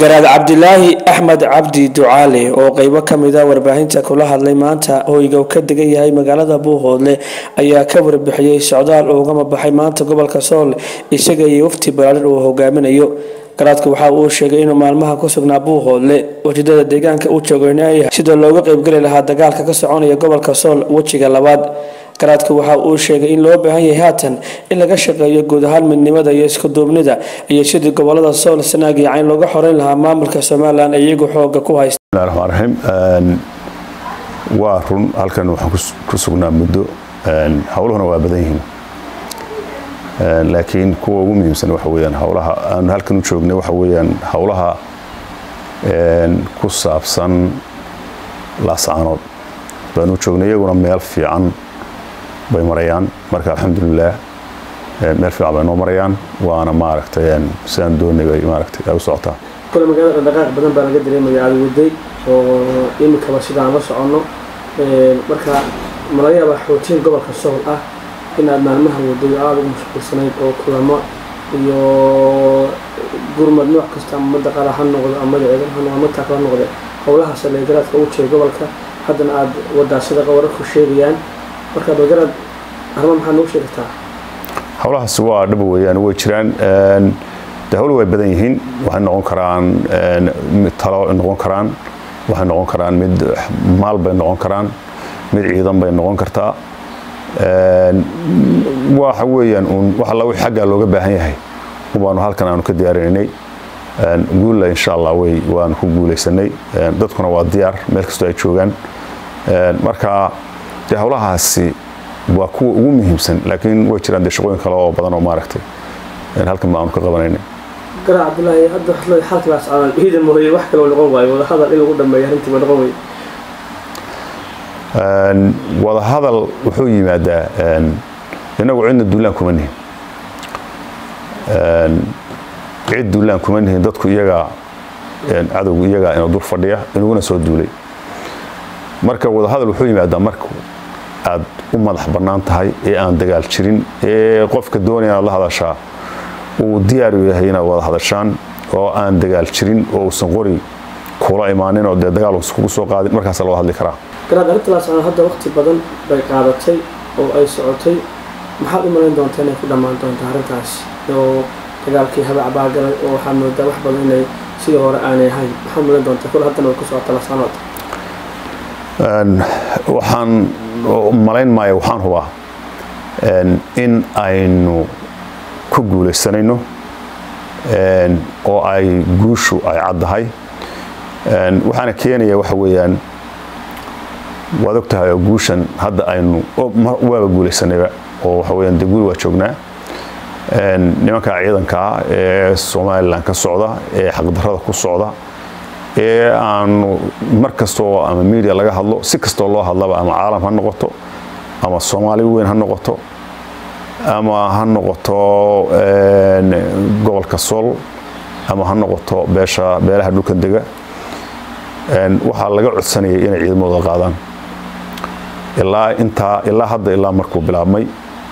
garaad Cabdilaahi Axmed Cabdi Ducaale oo qaybo kamid ah warbaahinta kula hadlay maanta hoyga uu ka degan yahay magaalada Buuhoodle ayaa ka warbixiyay socdaal uga baxay maanta gobolka Sool isaga iyo wafti balaaran uu hogaaminayo. garaadku waxa uu sheegay inuu maalmaha ku sugnaa Buuhoodle wajidada deegaanka uu joogay sida looga qayb gali lahaa dagaalka ka soconaya gobolka Sool wajiga labaad. garaadku waxa uu sheegay in loo baahan yahay haatan in laga shaqeeyo guud ahaan midnimada iyo isku duubnida iyo sidii gobolada Sool Sanaag iyo Cayn looga xoreyn lahaa maamulka Soomaaliland iyagu xooga ku haysta. Bismillahirrahmanirrahim. waa run halkan waxaan ku sugnaa muddo hawluhuna waa badan yihiin laakiin kuwa ugu muhiimsan waxa weeyaan hawlaha aan halkan u joognay waxa weeyaan hawlaha ku saabsan laascaanood baan u joognay iyaguna meel fiican bay marayaan marka alxamdulillah meel fiican bay noo marayaan waana maaragtay sidaan doonay bay maaragtay ay u socotaa kula magaalada dhaqaaq badan baa laga dareemayaa waday oo imika sidaan la socono marka malayaaba xootiin gobolka Sool ah inaad maalmaha waday aad ugu mashquulsanayd oo kulamo iyo gurmad nooc kasta ama daqala han noqdo ama ciidan ama taaqla noqdo howlaha saleegaraadka u jeedo gobolka haddana aad wadaasada wararku sheegayaan marka dogaraad arma maxaa noo sheegtaa howlahaas waa dhab weeyaan way jiraan hawlu way badan yihiin waxay noqon karaan talo noqon karaan waxay noqon karaan mid maal bay noqon karaan mid ciidan bay noqon kartaa waxa weeyaan waxa la wixii xagga looga baahan yahay waanu halkan aanu ka diyaarinay guul insha Allah waan ku guuleysanay dadkuna waa diyaar meel kasta ay joogan marka hawlahaasi waa kuwa ugu muhiimsan laakiin way jiraan shaqooyin kale oo badan oo maaragtay halkan ma aanu ka qabanaynay garaad Cabdilaahi hadda halkaas aan ciidan mooyay wax kale oo noqon waayo wada hadal in lagu dhameeyo arintii noqon way wada hadal wuxuu yimaadaa inagu cidna duulaan kuma nihin cid duulaan kuma nihin dadku iyaga cadowgu iyaga inuu dur fadhiya inuguna soo duulay marka wada hadal wuxuu yimaadaa marka aad u madax bannaan tahay ee aan dagaal jirin ee qofka doonaya la hadashaa uu diyaar u yahay inaad wada hadashaan oo aan dagaal jirin oo uusan qori kula imaanin oo dagaal isku soo qaadin markaas la hadli karaa garaad arrintaas aan hadda waqti badan bay qaadatay oo ay socotay maxaad u malayn doontaa inay ku dhamaan doonto arrintaas oo dagaalkii habac baa galay oo waxaa moodaa wax badan inay sidii hore aanay ahayn maxaad malayn doontaa kul haddana way ku socotaa laascaanood waxaan malayn maayo waxaan hubaa in aynu ku guuleysanayno oo ay guushu ay caddahay waxaana keenaya waxa weeyaan waad ogtahay oo guushan hadda aynu waaba guuleysanayba oo waxa weeyaan guul waa joognaa nimanka ciidanka ee Soomaaliland ka socda ee xaqdarrada ku socda ee aanu markastoo ama media laga hadlo si kastoo loo hadlaba ama caalam ha noqoto ama Soomaali weyn ha noqoto ama ha noqoto gobolka Sool ama ha noqoto beelaha dhulka dega waxa laga codsanayay inay ciidamada qaadaan ilaa hadda ilaa markuu bilaabmay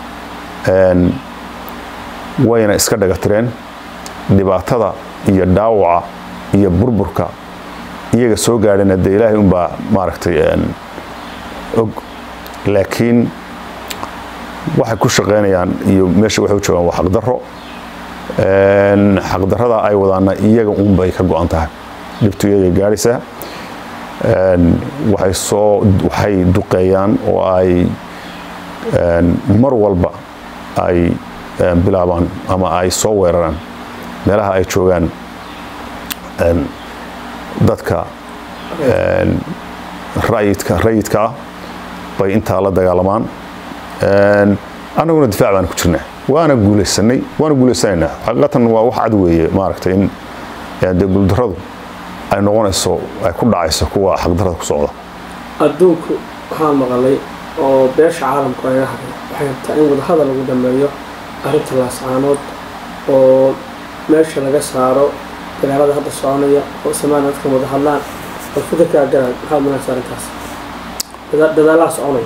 wayna iska dhagatireen dhibaatada iyo dhaawaca iyo burburka iyaga soo gaadhana Ilaahay baa maaragtay og laakiin waxay ku shaqeynayaan iyo meesha waxay u joogaan wax xaqdarrada ay wadaana iyaga bay ka go'an tahay dhibtu iyaga gaaraysa waxay duqeeyaan oo ay mar walba ay bilaabaan ama ay soo weeraraan meelaha ay joogaan dadka rayidka bay intaa la dagaalamaan anaguna difaac baan ku jirnaa waana guuleysanaynaa xaqiiqatan waa wax cad weeye maaragtay in guuldarradu ay noqonayso ay ku dhacayso kuwa xaqdarrada ku socda adduunku waxaan maqalay oo beesha caalamku ay hadlay waxay rabtaa in wada hadal lagu dhameeyo arrinta laascaanood oo meesha laga saaro dagaalada hadda soconaya oo Soomaaliland dadka wada hadlaan oo fikirka garan maxaa mana saarantaas dadaalaha soconaya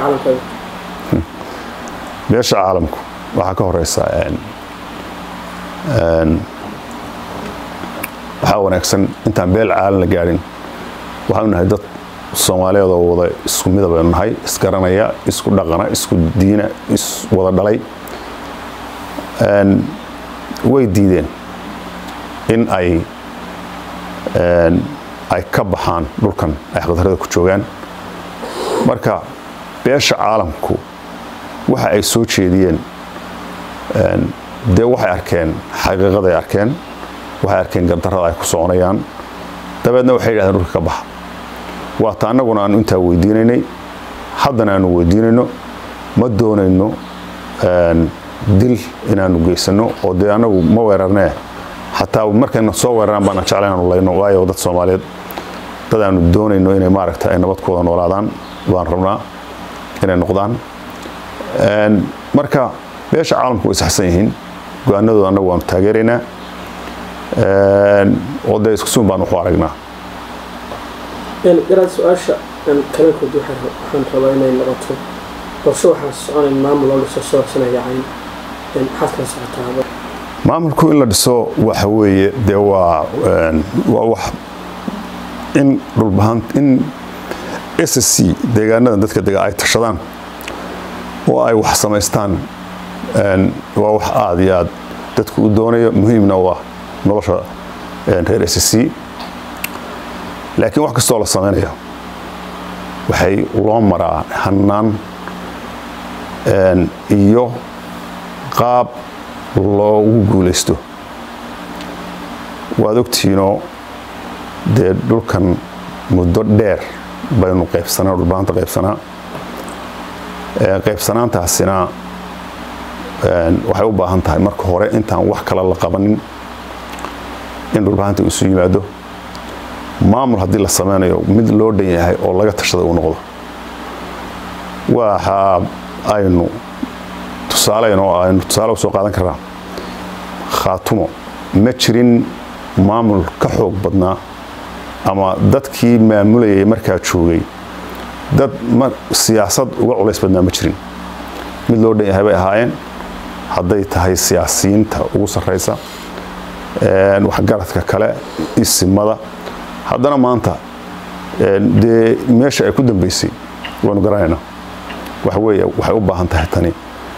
beesha caalamku waxa ka horeysa waxaa wanaagsan intaan beel caalan la gaadhin waxaanu nahay dad Soomaaliyeed oo wada isku midab ah nahay isgaranaya isku dhaqana isku diina is wada dhalay way diideen in ay ka baxaan dhulkan ay xaqdarrada ku joogaan marka beesha caalamku waxa ay soo jeediyeen de waxay arkeen xaqiiqada ay arkeen waxay arkeen gardarrada ay ku soconayaan dabeedna waxay yiraahdeen dhulka ka baxa waa ta annaguna aan inta weydiinaynay haddana aan weydiinayno ma doonayno dil inaanu geysano oo de anagu ma weerarnaa hatta markayna soo weeraraan baan jeclaynaanu layno waayo dad Soomaaliyeed dad aanu doonayno inay maaragtay ay nabad ku wada noolaadaan waan rabnaa inay noqdaan marka beesha caalamku way saxsan yihiin go'aanadooda anagu waan taageeraynaa oo de isku suun baan u aragnaa garaad su'aasha kala ku waxaan rabaa inay noqoto qorshe waxaan soconayn maamul oo soo socodsanaya xaska socota maamulku in la dhiso waxa weeye de waa wax in dhulbahan in SSC deegaanada dadka deega ay tashadaan oo ay wax samaystaan waa wax aad iyo aad dadku u doonayo muhiimna waa nolosha reer SSC laakiin wax kastoo la sameynayo waxay loo maraa hanaan iyo qaab loogu guuleysto waad ogtiinoo dee dhulkan muddo dheer baynu qaybsanaa dhulbaanta qaybsanaantaasina waxay u baahan tahay marka hore intaan wax kale la qabanin in dhulbaanta isu yimaado maamul haddii la sameynayo mid loo dhan yahay oo laga tashada uu noqdo waxa aynu tusaale soo qaadan karaa Khaatumo ma jirin maamul ka xoog badnaa ama dadkii maamulayay markaa joogay dad siyaasad uga culays badnaa ma jirin mid loo dhan yahay bay ahaayeen hadday tahay siyaasiyiinta ugu sarreysa waxgaradka kale isimada haddana maanta dee meesha ay ku dambeysay waanu garanaynaa waxa weeye waxay u baahan tahay tani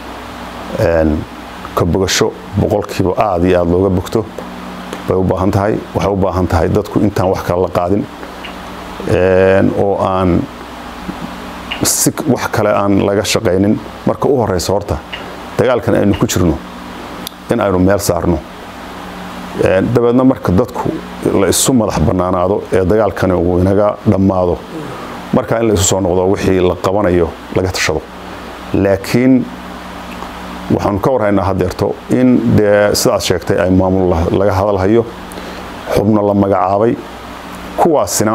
ka bogasho boqolkiiba aad iyo aad looga bogto bay u baahan tahay waxay u baahan tahay dadku intaan wax kale la qaadin oo aan si wax kale aan laga shaqaynin marka u horeysa horta dagaalkan aynu ku jirno in aynu meel saarno dabeedna marka dadku la isu madax banaanaado ee dagaalkan uu inaga dhamaado marka in la isu soo noqdo wixii la qabanayo laga tashado laakiin waxaan ka warhaynaa hadeerto in de sidaas sheegtay ay maamul laga hadalhayo xubno la magacaabay kuwaasina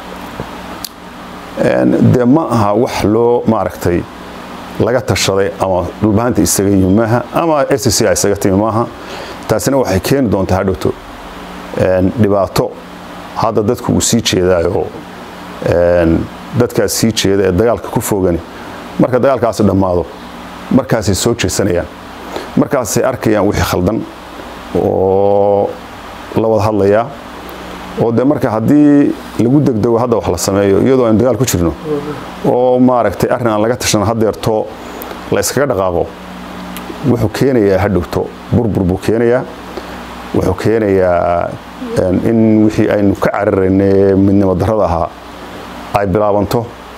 de ma aha wax loo maaragtay laga tashaday ama dhulbaanta isaga yimaha ama SSC isaga timaha taasina waxay keeni doontaa hadhowto dhibaato hadda dadku uu sii jeedaayo dadkaas sii jeeda ee dagaalka ku foogani marka dagaalkaas dhamaado markaasay soo jeesanayaan markaasay arkayaan wixii khaldan oo la wada hadlaya oo de marka haddii lagu degdego hadda wax la sameeyo iyadoo aan dagaal ku jirno oo maaragtay arrin aan laga tashan hadeerto la iskaga dhaqaaqo wuxuu keenayaa hadhowto burbur buu keenayaa wuxuu keenayaa in wixii aynu ka cararaynay midnimo darrada ahaa ay bilaabanto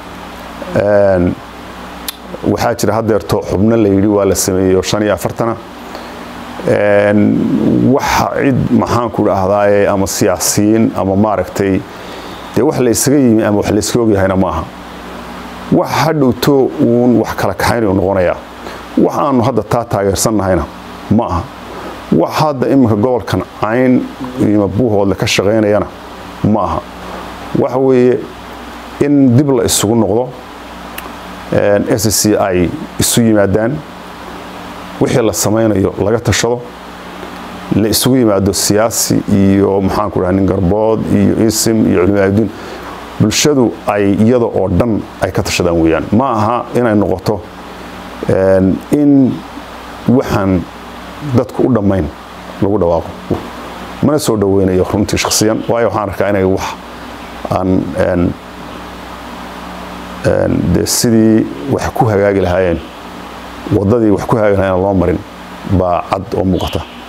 waxaa jira hadeerto xubno la yidhi waa la sameeyey 45 waxa cid maxaan ku dhahdaaye ama siyaasiyiin ama maaragtay dee wax la isaga yimi ama wax la iska ogyahayna maaha wax hadhowto uun wax kala kaxaynayo noqonaya wax aanu hadda taa taageersannahayna ma aha wax hadda iminka gobolkan cayn iyo buuhoodle ka shaqaynayana ma aha waxa weeye in dib la isugu noqdo SSC ay isu yimaadaan wixii la sameynayo laga tashado la isugu yimaado siyaasi iyo maxaan ku dhahay nin garbood iyo isim iyo culimaaduun bulshadu ay iyada oo dhan ay ka tashadaan weeyaan ma aha inay noqoto in waxaan dadku u dhamayn lagu dhawaaqo mana soo dhaweynayo runtii shakhsiyan waayo waxaan arkaa inay wax aan de sidii wax ku hagaagi lahaayeen wadadii wax ku hagaagi lahaayeen loo marin baa cad oo muuqata